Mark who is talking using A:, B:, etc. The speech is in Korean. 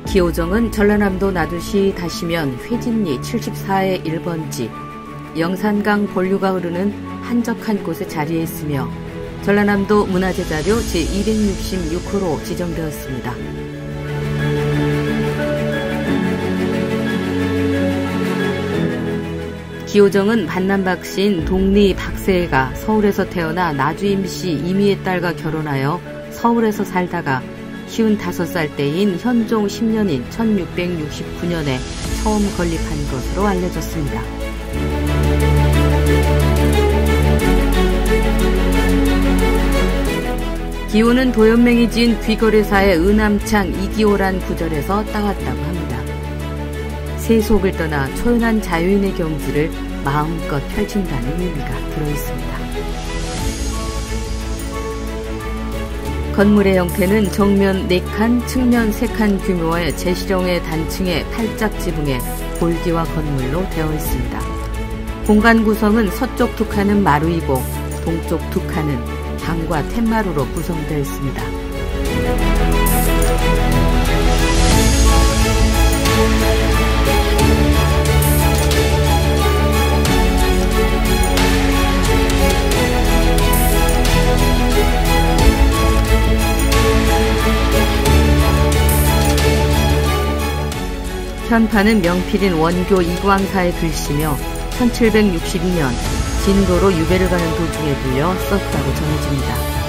A: 기호정은 전라남도 나두시 다시면 회진리 74의 1번지 영산강 본류가 흐르는 한적한 곳에 자리해 있으며 전라남도 문화재자료 제266호로 지정되었습니다. 기호정은 반남박씨인 동리 박세애가 서울에서 태어나 나주임씨 이미의 딸과 결혼하여 서울에서 살다가 55살 때인 현종 10년인 1669년에 처음 건립한 것으로 알려졌습니다. 기호는 도연맹이 지은 귀거래사의 은암창 이기호란 구절에서 따왔다고 합니다. 세속을 떠나 초연한 자유인의 경지를 마음껏 펼친다는 의미가 들어있습니다. 건물의 형태는 정면 4칸, 측면 3칸 규모의 제시령의 단층의 8짝 지붕에 골기와 건물로 되어 있습니다. 공간 구성은 서쪽 2칸은 마루이고 동쪽 2칸은 방과 툇마루로 구성되어 있습니다. 현판은 명필인 원교 이광사의 글씨며 1762년 진도로 유배를 가는 도중에 불려 썼다고 전해집니다.